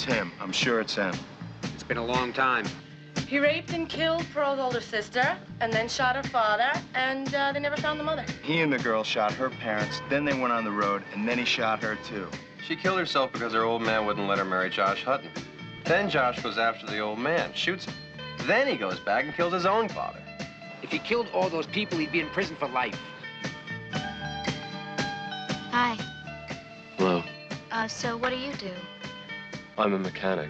It's him. I'm sure it's him. It's been a long time. He raped and killed Pearl's older sister, and then shot her father, and they never found the mother. He and the girl shot her parents, then they went on the road, and then he shot her, too. She killed herself because her old man wouldn't let her marry Josh Hutton. Then Josh goes after the old man, shoots him. Then he goes back and kills his own father. If he killed all those people, he'd be in prison for life. Hi. Hello. So what do you do? I'm a mechanic.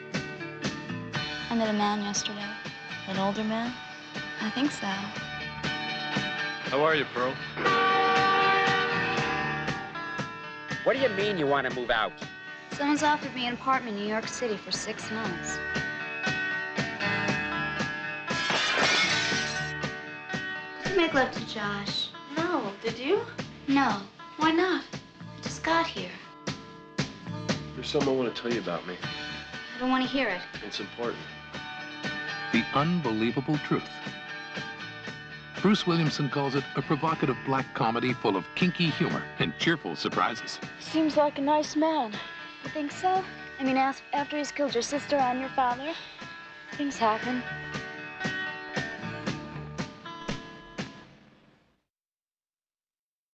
I met a man yesterday. An older man? I think so. How are you, Pearl? What do you mean you want to move out? Someone's offered me an apartment in New York City for 6 months. Did you make love to Josh? No, did you? No. Why not? I just got here. There's something I want to tell you about me. I don't want to hear it. It's important. The unbelievable truth. Bruce Williamson calls it a provocative black comedy full of kinky humor and cheerful surprises. Seems like a nice man. You think so? I mean, after he's killed your sister and your father, things happen.